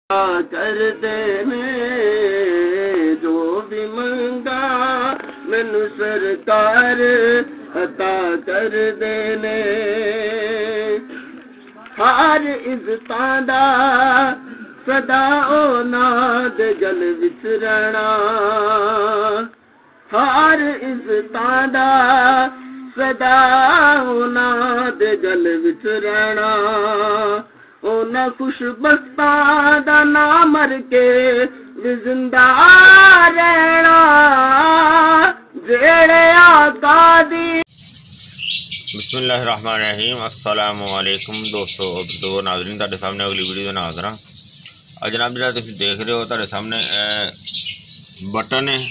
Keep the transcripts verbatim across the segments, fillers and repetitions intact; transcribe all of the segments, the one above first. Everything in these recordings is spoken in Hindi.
कर देने जो भी मंगा मैनू सरकार अता कर देने। हर इज्जतां दा सदा ओनां दे गल विच रहना, हर इज्जतां दा सदा ओनां दे गल विच रहना। ओना खुशबख्तां दा ना मर के भी जिंदा रहना, जेड़े आका दी। बिस्मिल्लाहिर्रहमानिर्रहीम। अस्सलामु अलैकुम दोस्तों दो नाज़रीन, तुहाडे सामने अगली वीडियो ना हाज़र हाँ। अज जनाब जिहड़ा तुसीं देख रहे हो तुहाडे सामने बटन है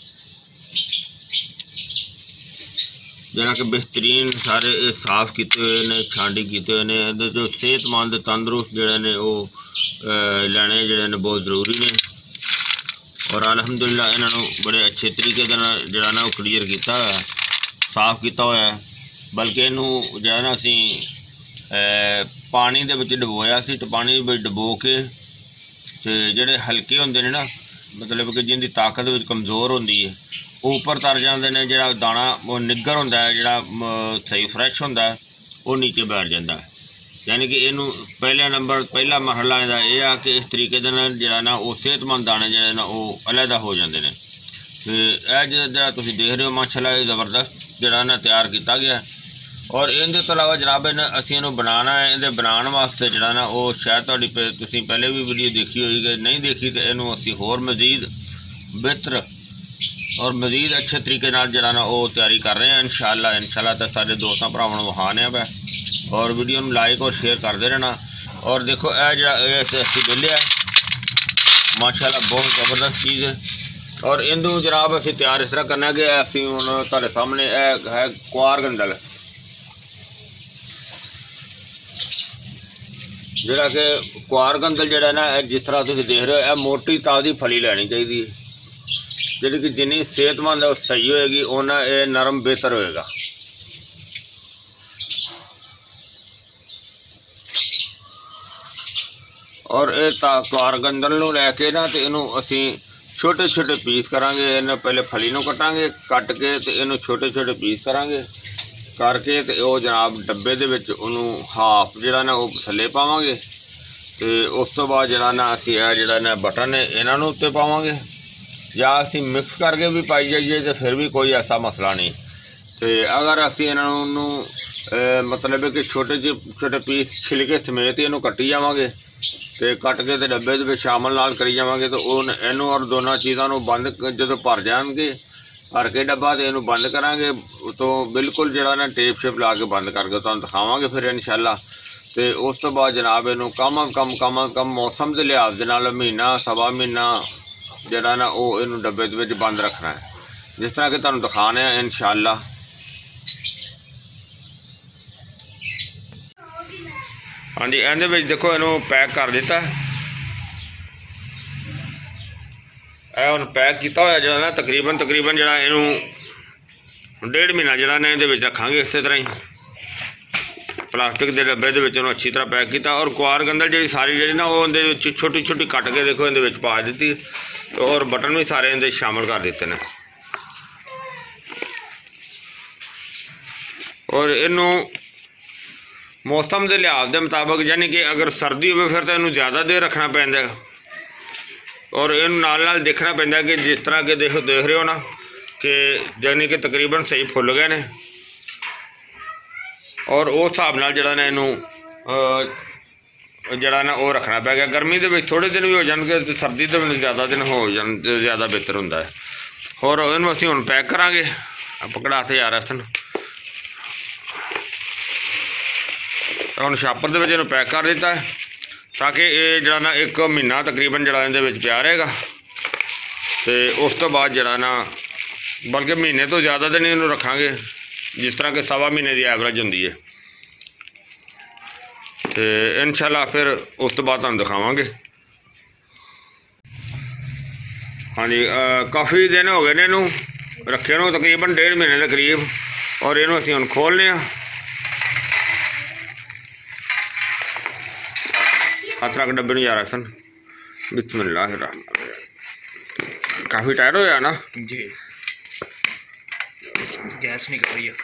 जिहड़ा कि बेहतरीन सारे साफ किए हुए ने, छांडी किए हुए ने। जो सेहतमंद तंदुरुस्त जिहड़े ने वो लैने जिहड़े ने बहुत जरूरी ने। और अलहमदुलिल्लाह इन्हों बड़े अच्छे तरीके जिहड़ा ना क्लीयर किया हुआ, साफ किया हुआ है। बल्कि इनू जो ना असी पानी दे विच डबोया सी, तो पानी विच डबो के ते जिहड़े हल्के होंदे ने ना, मतलब कि जिनकी ताकत विच कमज़ोर होंदी है, वो उपर तर जाते हैं। जिहड़ा दाना वो निग्गर होंदा है, जिहड़ा सही फ्रैश होंदा है, वो नीचे बैठ जाता है। यानी कि इनू पहला नंबर पहला मरहला इहदा यह आ कि इस तरीके दे नाल जिहड़ा ना वो सेहतमंद दाने जिहड़े ना वो अलहदा हो जाते हैं। तो यह जिहड़ा तुसीं देख रहे हो माशाअल्लाह ज़बरदस्त जिहड़ा ना तैयार किया गया। और इहदे तो अलावा जनाब इन असीं इहनूं बनाना है, इहदे बनाने वास्ते जिहड़ा ना वो शायद तुहाडी तुसीं पहले भी वीडियो देखी होगी, नहीं देखी तो इहनूं असीं होर मज़ीद बेहतर और मज़ीद अच्छे तरीके नाल जिहड़ा ना वो तैयारी कर रहे हैं इंशाअल्लाह। इंशाअल्लाह तो सारे दोस्तों भरावां नूं विखाने पै और वीडियो नूं लाइक और शेयर करते रहना। और देखो यह जिहड़ा असीं बेल्ले माशाअल्लाह बहुत ज़बरदस्त चीज़ है। और इहनूं जनाब असीं तैयार इस तरह करना कि असीं हुण तुहाडे सामने यह है कुआर गंदल, जिहड़ा कि कुआर गंदल जिहड़ा ना जिस तरह तुसीं देख रहे हो, यह मोटी ताज़ी फली लैनी चाहिए, जिहड़ी कि जिन्नी सेहतमंद सही होएगी उन्ना ये नरम बेहतर होएगा। और ये कुआर गंदल नूं लैके ना तो इनू असीं छोटे छोटे पीस करांगे। इन्हें पहले फली नूं कटांगे, कट के तो इनू छोटे छोटे पीस करांगे, करके तो वो जनाब डब्बे दे विच उन्हूं हाफ जिहड़ा ना वो थल्ले पावांगे। तो उस तो बाद जिहड़ा ना असीं यह जिहड़ा ना बटन है इन्हां नूं उत्ते पावांगे, या असीं मिक्स करके भी पाई जाइए तो फिर भी कोई ऐसा मसला नहीं। तो अगर असीं इन्हां नूं मतलब कि छोटे छोटे पीस छिलके समेत इनू कट्टी जावांगे तो कट के तो डब्बे दे विच शामिल नाल करी जावांगे, तो इनू और दोनों चीज़ों नूं बंद जो भर जाएंगे, भर के डब्बा तो इनू बंद करांगे, तो बिल्कुल जिहड़ा ना टेप शेप ला के बंद करके तुहानूं दिखावांगे फिर इंशाअल्लाह। तो उस तो बाद जनाब इनू कम अज कम कम अज कम मौसम के लिहाज दे नाल महीना सवा महीना जिहड़ा ना वो इनू डब्बे दे विच बंद रखना है, जिस तरह कि तुहानूं दिखाने हैं इंशाअल्लाह। हाँ जी, इहदे विच देखो इनू पैक कर दिता, यह हुण पैक किया होया जिहड़ा ना तकरीबन तकरीबन जिहड़ा इनू डेढ़ महीना जिहड़ा ना इहदे विच रखांगे इस तरह ही प्लास्टिक के डब्बे दे विच इहनूं अच्छी तरह पैक किया। और कुआर गंदल जी सारी जी ना वो इहदे विच छोटी छोटी कट के देखो इहदे विच पा दी, और बटन भी सारे इहदे शामिल कर दिते हैं। और इनू मौसम के लिहाज के मुताबिक यानी कि अगर सर्दी हो फिर तो इनू ज़्यादा देर रखना पैंदा, और इन नाल नाल देखना पैंदा कि जिस तरह के देखो देख रहे हो ना कि यानी कि तकरीबन सही फुल गए हैं। और उस हिसाब नाल जिहड़ा ना इनू जिहड़ा ना वो रखना पै गया। गर्मी के थोड़े दिन भी हो जाएंगे तो सर्दी के भी ज़्यादा दिन हो जान ज़्यादा बेहतर होंदा है। और इनू असीं हुण पैक करांगे, पकड़ा से यार असन हुण छापर दे विच इहनूं पैक कर दिता है, ताकि ये जिहड़ा ना एक महीना तकरीबन जिहड़ा इहदे विच पिया रहेगा। तो उस तो बाद जिहड़ा ना बल्कि महीने तो ज़्यादा दिन इहनूं रखांगे, जिस तरह के सवा महीने की एवरेज होंदी है। तो इंशाअल्लाह फिर उस तो बाद तुहानूं दिखावांगे। हाँ जी, काफ़ी दिन हो गए ने इहनूं रखे नूं, तकरीबन डेढ़ महीने के करीब। और इहनूं असीं हुण खोलने आ, हथ रख डब्बे नूं यार सन। बिस्मिल्लाहिर्रहमानिर्रहीम। काफ़ी टायर हो गया ना जी, गैस निकल रही है।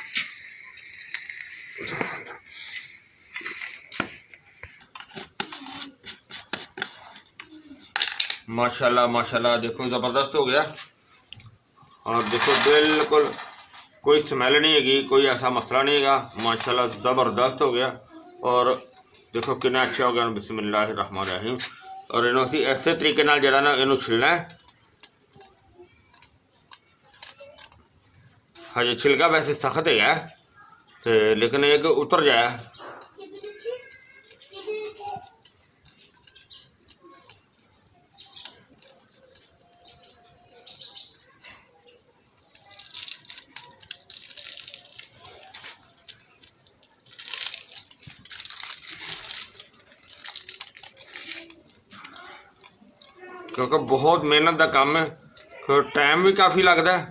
माशाल्लाह माशाल्लाह, देखो ज़बरदस्त हो गया। और देखो बिल्कुल कोई स्मेल नहीं हैगी, कोई ऐसा मसला नहीं हैगा। माशाल्लाह ज़बरदस्त हो गया। और देखो कितना अच्छा हो गया। बिस्मिल्लाहिर्रहमानिर्रहीम। और इन्हों असी इस तरीके नाल जरा ना इनू छिलना है। हजे छिलका वैसे सख्त है तो लेकिन एक उतर जाए। क्योंकि बहुत मेहनत का काम है, फिर टाइम भी काफ़ी लगता है।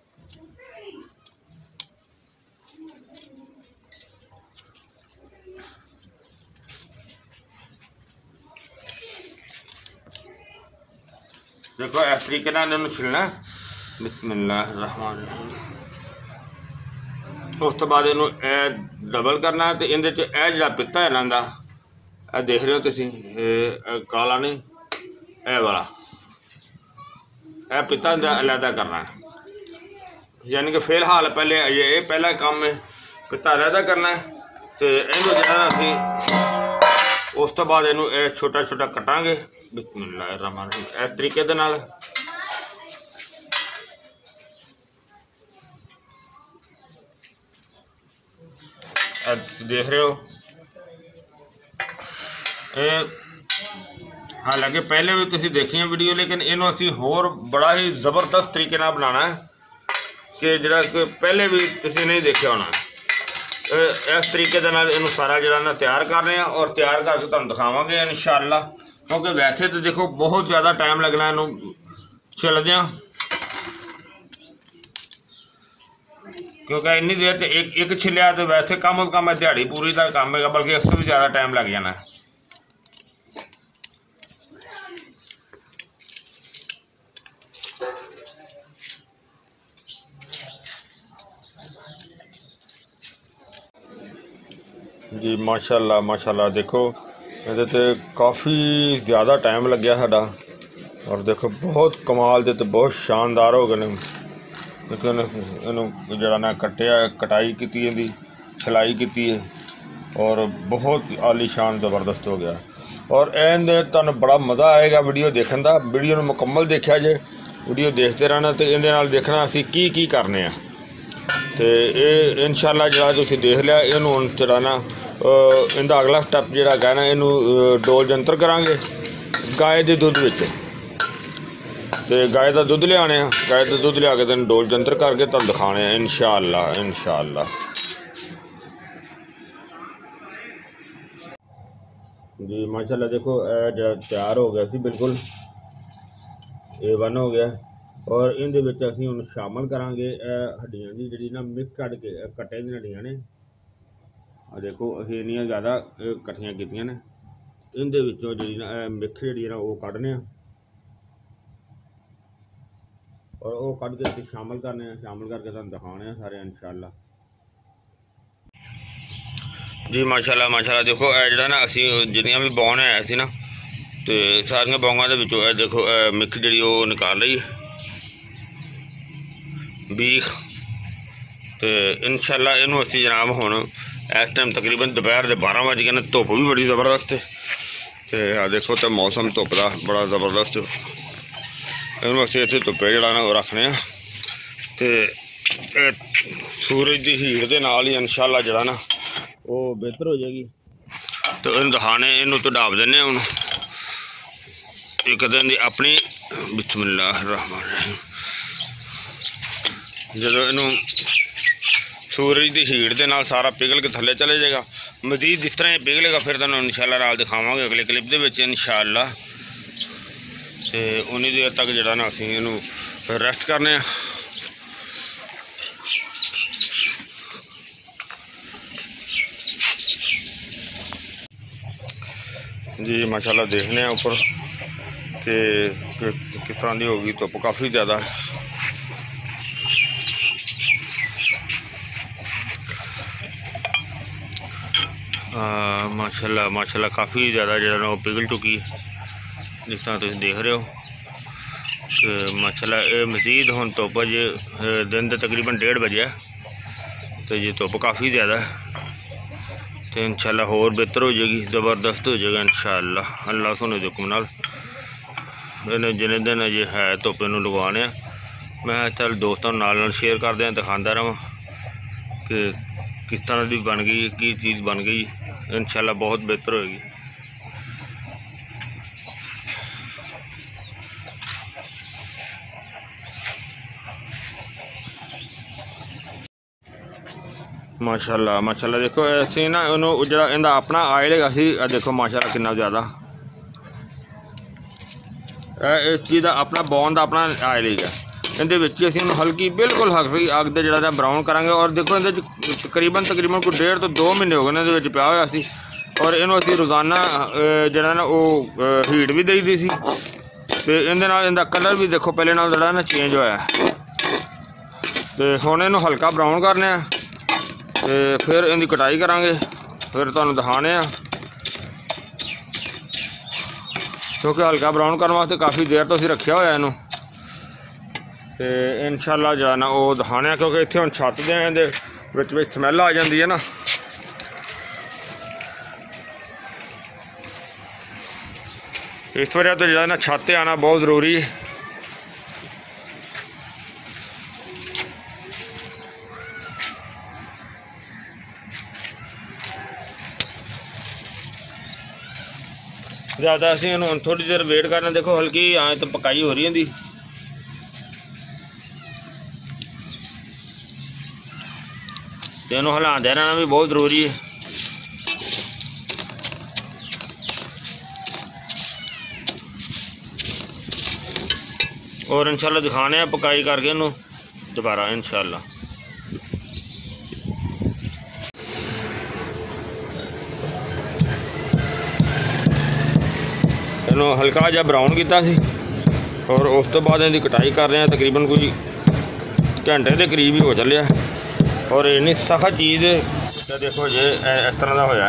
देखो इस तरीके इन्होंने छिलना। बिस्मिल्लाहिर्रहमानिर्रहीम। उस तो बाद इनू डबल करना है। तो इहदे च यह जिहड़ा पित्ता है इन्हां दा, यह देख रहे हो तुसीं, काला नहीं, यह वाला यह पित्ता अलहदा करना है। यानी कि फिलहाल पहले ये पहला काम है, पित्ता अलहदा करना है। तो इनू जिहड़ा असीं उस तो बाद इनू छोटा छोटा कटांगे। बिस्मिल्लाहिर्रहमानिर्रहीम। इस तरीके दे नाल देख रहे हो। हालांकि पहले भी तुसीं देखी वीडियो, लेकिन इनू असीं होर बड़ा ही ज़बरदस्त तरीके नाल बनाना है कि जिहड़ा कि पहले भी तुसीं नहीं देखा होना। इस तरीके दे नाल इनू सारा जिहड़ा ना तैयार करने और तैयार करके तुहानूं दिखावांगे इंशाअल्लाह। क्योंकि वैसे तो देखो बहुत ज़्यादा टाइम लगना इनू छिलदियां, क्योंकि इन्नी देर तो एक एक छिलिया तो वैसे कम अज कम दिहाड़ी पूरी का काम है, बल्कि इससे भी ज़्यादा टाइम लग जाना है। जी माशाल्लाह माशाल्लाह, देखो ये तो काफ़ी ज़्यादा टाइम लग गया साडा। और देखो बहुत कमाल दे, तो बहुत शानदार हो गए। लेकिन इनू जरा ना कटिया, कटाई की, इहदी छलाई की है और बहुत आलीशान ज़बरदस्त हो गया। और इहदे तुहानूं बड़ा मज़ा आएगा वीडियो देखने का। वीडियो मुकम्मल देखा जे, वीडियो देखते रहना। तो इहदे नाल देखना असीं की की करने आ। तो ये इंशाअल्लाह जिहड़ा तुसीं देख लिया, इहनूं हुण जिहड़ा ना इहदा अगला स्टैप जिहड़ा है ना, इहनूं डोल जंतर करांगे गाय के दुध विच। तो गाय का दुध लिया, गाय का दुध लिया के तेन डोल जंतर करके तुहानूं दिखाने इंशाअल्लाह इंशाअल्लाह। जी माशाल्लाह, देखो यह तैयार हो गया सी, बिल्कुल ए वन हो गया। और इहदे विच असीं हुण शामिल करांगे हड्डियां दी जिहड़ी ना मिक्स कट के कट्टे दी हड्डियां ने। आ देखो असीं इन्नियां ज़्यादा कट्ठियां कीतियां ने। इहदे विचों जिहड़ी ना मिक्स जिहड़ी ना वो कड्ढने आ और वो कट के असीं शामिल करने, शामिल करके तुहानूं दिखाने सारे इंशाअल्लाह। जी माशाल्लाह माशाल्लाह, देखो यह जिहड़ा ना असीं जिन्नियां भी बौन है सी ना, तो सारियां बौंगां दे विचों देखो मिक्स जिहड़ी वो निकाल रही है बीख। तो इंशाअल्लाह इनू असीं जनाब हुण इस टाइम तकरीबन दोपहर के बारह बज गए, धुप्प भी बड़ी ज़बरदस्त है। तो आ देखो तो मौसम धुप्प का बड़ा ज़बरदस्त। इनू असीं इत्थे धुप्पे जिहड़ा ना रखने। तो सूरज की हीट के नाल ही इंशाअल्लाह जिहड़ा ना वो बेहतर हो जाएगी। तो इन दिखाने इनू तो ढाप देने हुण एक दिन की अपनी। बिस्मिल्लाहिर्रहमानिर्रहीम। जो इनू सूरज की हीट के नाल सारा पिघल के थले चले जाएगा। मजीद जिस तरह पिघलेगा फिर तुहानूं इंशाअल्लाह नाल दिखावांगे अगले क्लिप दे विच इंशाअल्लाह। तो उन्नी देर तक जिहड़ा ना असीं इनू रेस्ट करने आ। जी माशाल्लाह, देखने ऊपर कि किस तरह की होगी। धुप्प काफ़ी ज़्यादा है। माशाल्लाह माशाल्लाह काफ़ी ज़्यादा जो पिघल चुकी है, जिस तरह तुम देख रहे हो कि माशाल्लाह ये मज़ीद हुण धुप्प जे दिन के तकरीबन डेढ़ बजे है तो ये धुप्प काफ़ी ज़्यादा है तो इंशाल्लाह होर बेहतर हो जाएगी, ज़बरदस्त हो जाएगा इंशाल्लाह अल्लाह सोने के हुक्म नाल। इन्हें जिन्हें दिन अजे है धुप्प इनू लगवाने मैं चल दोस्तों नाल नाल शेयर कर दें, दिखाता रहा कि किस तरह की बन गई, की चीज़ बन गई, इंशाल्लाह बहुत बेहतर होगी। माशाल्लाह माशाल्लाह देखो असी ना उन्होंने जो इनका अपना आयल है असी देखो माशाल्लाह कितना ज़्यादा इस चीज़ का अपना बॉन का अपना आयल है। इहदे विच असीं हल्की बिल्कुल हल्की अग ते जिहड़ा ब्राउन करांगे और देखो इहदे तकरीबन तकरीबन कोई डेढ़ तो दो महीने हो गए इहदे विच पिया होया सी और इहनूं असीं रोज़ाना जिहड़ा ना वो हीट भी देई दी सी ते इहदे नाल इहदा कलर भी देखो पहले नाल जिहड़ा ना चेंज होया ते हुण इहनूं हल्का ब्राउन करने आ ते फिर इहदी कटाई करांगे, फिर तुहानूं दिखाने आ क्योंकि हल्का ब्राउन करने वास्ते काफ़ी देर तो असीं रखिया होया इहनूं ते इंशाल्लाह जो है ना वो दिखाने क्योंकि इत्थे हुण छत दे इहदे विच विच स्मैल आ जाती है ना इस वजह तो जो है ना छत आना बहुत ज़रूरी है। ज़्यादा असीं इहनूं थोड़ी देर वेट करना, देखो हल्की आए तो पकाई हो रही है इन्हों हिलाते रहना भी बहुत ज़रूरी है। और इंशाल्लाह दिखाने हैं पकाई करके इन्हों दोबारा इंशाल्लाह। इन्हों हल्का जहा ब्राउन किया सी और उस तो बाद इनकी कटाई कर रहे हैं, तकरीबन कोई घंटे के करीब ही हो चलिया और इन्नी सख्त चीज़ तो देखो जे इस तरह का होया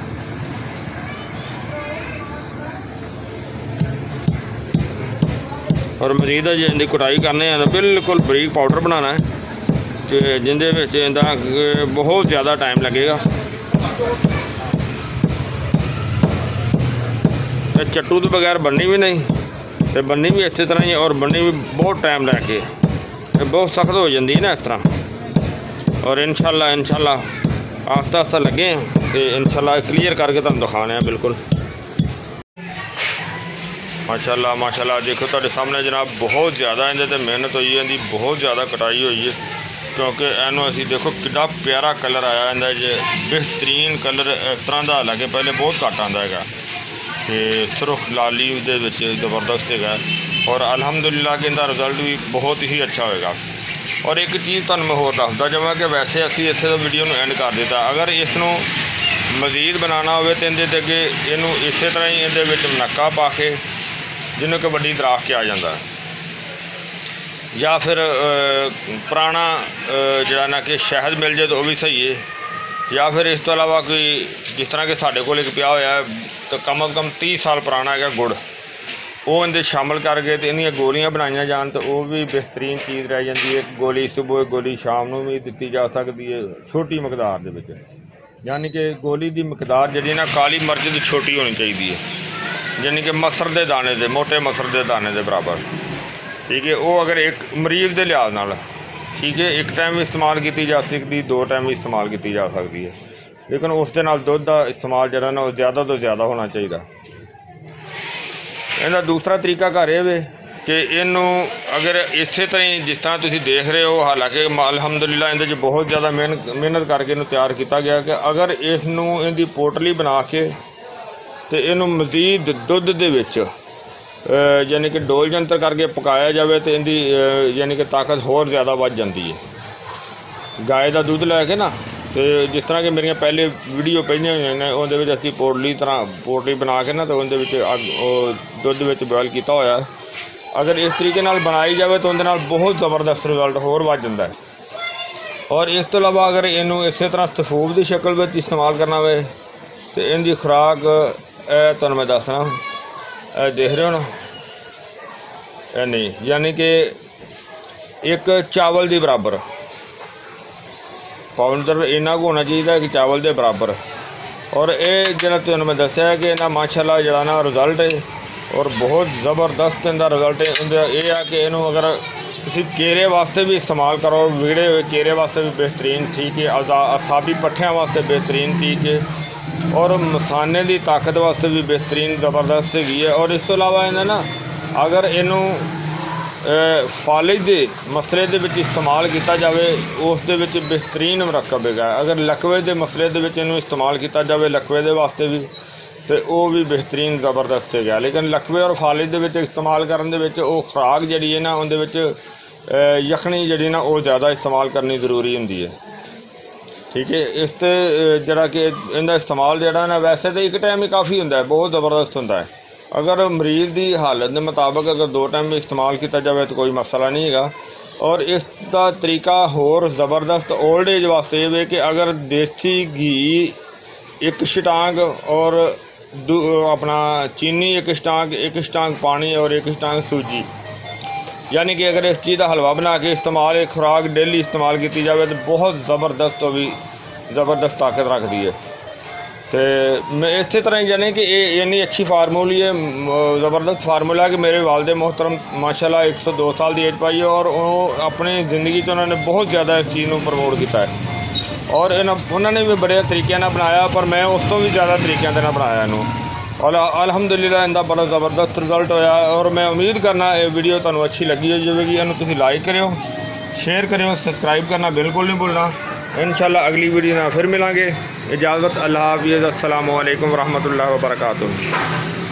और मजीद जे इनकी कटाई करने हैं बिल्कुल बरीक पाउडर बनाना है तो जिंदे विच इंदा बहुत ज़्यादा टाइम लगेगा। चट्टू तो बगैर बननी भी नहीं तो बननी भी इस तरह ही और बननी भी बहुत टाइम लैके बहुत सख्त हो जाती है ना इस तरह। और इंशाल्लाह इंशाल्लाह आस्ता आस्ता लगे तो इंशाल्लाह क्लियर करके तुम दिखाने हैं बिल्कुल। माशाल्लाह माशाल्लाह देखो तुहाडे सामने जनाब बहुत ज़्यादा इहदे ते मेहनत हुई है, इहदी बहुत ज़्यादा कटाई हुई है क्योंकि इहनूं असीं देखो कितना प्यारा कलर आया इहदा जे बेहतरीन कलर इस तरह का, हालांकि पहले बहुत घट आंदा है तो सुरख लाली उहदे विच ज़बरदस्त है और अल्हम्दुलिल्लाह कि इहदा रिजल्ट भी बहुत ही अच्छा होएगा। और एक चीज़ तुहानूं मैं होर दसदा जावां कि वैसे असीं इत्थे तो वीडियो नूं एंड कर दिता, अगर इसनूं मज़ीद बनाना होवे तो इहदे ते अगे इहनूं इसे तरह ही इहदे विच मनक्का पा के जिन्हों कि वड्डी दराख किया जाता है या फिर पुराना जिहड़ा ना कि शहद मिल जाए तो वह भी सही है या फिर इस तो अलावा कोई जिस तरह के साढ़े कोल एक पिया होया तो कम अज़ कम तीस साल पुराना है गुड़ वो इनके शामिल करके तो इन्दियां गोलियां बनाई जान तो वह भी बेहतरीन चीज़ रह जाती है। गोली सुबह गोली शाम को भी दी जा सकती है छोटी मकदार दे विच, यानी कि गोली की मकदार जी ना काली मिर्च की छोटी होनी चाहिए है, यानी कि मसर के दाने दे मोटे मसर के दाने के बराबर, ठीक है। वो अगर एक मरीज़ के लिहाज नाल ठीक है एक टाइम भी इस्तेमाल की जा सकती, दो टाइम भी इस्तेमाल की जा सकती है, लेकिन उस दे नाल दुध का इस्तेमाल जो ना ज़्यादा तो ज़्यादा होना चाहिए। इहदा दूसरा तरीका घर ये वे कि इनू अगर इस तरह ही जिस तरह तुसीं देख रहे हो, हालांकि अल्हम्दुलिल्लाह इहदे च बहुत ज़्यादा मेहनत मेहनत करके इनू तैयार किया गया कि अगर इसनू इहदी पोटली बना के तो इनू मज़ीद दुध दे विच यानी कि डोल जंतर करके पकाया जाए तो इनकी यानी कि ताकत होर ज़्यादा बढ़ जाती है। गाय का दुध लैके ना तो जिस तरह कि मेरिया पहले वीडियो पईयां होईयां ने उहदे विच असीं पोटली तरह पोटली बना के ना तो उहदे विच दुध विच बॉयल किया होया। अगर इस तरीके नाल बनाई जाए तो उहदे नाल बहुत ज़बरदस्त रिजल्ट होर वध जांदा है। और इस तो इलावा अगर इनू इस तरह सफूब की शक्ल में इस्तेमाल करना होवे तो इनकी खुराक तुहानूं मैं दसना देख रहे हो ना नहीं, यानी कि एक चावल के बराबर पाउडर इन्ना को होना चाहिए कि चावल के बराबर। और ये जो तुहानूं मैं दस्सिया है कि इन्ना माशाअल्लाह जिहड़ा ना रिजल्ट है और बहुत ज़बरदस्त इनका रिजल्ट है। इनका यह है कि इनू अगर तुसीं केरे वास्ते भी इस्तेमाल करो, विगड़े हुए केरे वास्ते भी बेहतरीन ठीक है, असाबी पट्ठियां वास्ते बेहतरीन ठीक है, और मसाने की ताकत वास्ते भी बेहतरीन ज़बरदस्त हैगी है। और इस तो इलावा इन्हें ना अगर इनू फालिज के मसले के इस्तेमाल किया जाए उस दे विच बेहतरीन मुरक्कब है। अगर लकवे के मसले के इस्तेमाल किया जाए लकवे के वास्ते भी तो वह भी बेहतरीन ज़बरदस्त है। लेकिन लकवे और फालिज के इस्तेमाल करने के खुराक जी है ना उनके यखनी जी ना वो ज़्यादा इस्तेमाल करनी जरूरी होंगी है। ठीक है, इस ते जरा कि इनका इस्तेमाल जरा ना वैसे तो एक टाइम ही काफ़ी होंगे, बहुत ज़बरदस्त होंगे। अगर मरीज़ की हालत के मुताबिक अगर दो टाइम भी इस्तेमाल किया जाए तो कोई मसला नहीं है। और इसका तरीका होर ज़बरदस्त ओल्ड एज वास्ते है कि अगर देसी घी एक छटांग और अपना चीनी एक छटांग एक छटांग पानी और एक छटांग सूजी, यानी कि अगर इस चीज़ का हलवा बना के इस्तेमाल एक खुराक डेली इस्तेमाल की जाए तो बहुत ज़बरदस्त वो भी ज़बरदस्त ताकत रखती है। तो मैं इस तरह ही जाने कि ये इन्नी अच्छी फार्मूली है, ज़बरदस्त फार्मूला है कि मेरे वालदे मोहतरम माशाल्लाह एक सौ दो साल की एज पाई है और अपनी ज़िंदगी उन्होंने बहुत ज़्यादा इस चीज़ को प्रमोट किया है। और उन्होंने भी बड़े तरीके ना बनाया, पर मैं उस तो भी ज़्यादा तरीक़ों से बनाया इनू, और अलहमदुलिल्लाह इनका बड़ा ज़बरदस्त रिजल्ट होया। और मैं उम्मीद करना ये वीडियो तुहानूं अच्छी लगी हो जाएगी। इन्हूं तुसीं लाइक करियो, शेयर करियो, सब्सक्राइब करना बिल्कुल नहीं भूलना। इंशाअल्लाह अगली वीडियो में फिर मिलांगे। इजाज़त, अल्लाह हाफ़िज़, अस्सलामु अलैकुम वरहमतुल्लाहि वबरकातुहू।